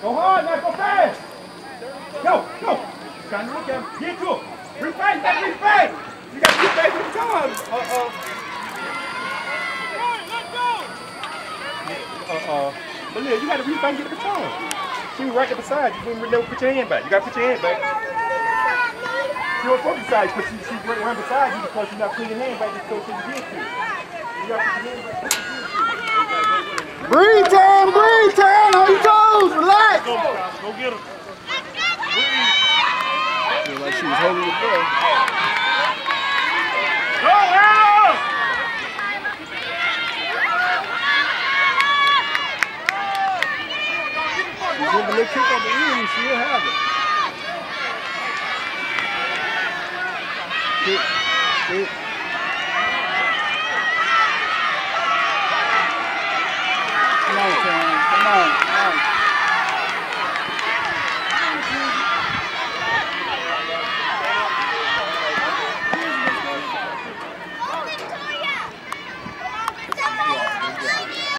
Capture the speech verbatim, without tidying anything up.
Go hard now, go fast. Go, go. Trying to look at him. Get to him. Refight, you got to refight. You got to refight with the time. Uh, uh. Uh, uh. But yeah, you got to refight and get the baton. She was right there beside you. You didn't never put your hand back. You got to put your hand back. She was from beside you, but she, she's right, right beside you because you're not putting your hand back just so she can get to you. You got to put your hand back. Breathe, Tam, breathe, Tam, on your toes, relax. Go, go get her. Feel like she was holding the ball. Go, Al! She's in the little kick on the end, she'll have it. Kick, kick. Come on, Tam, come on, come on.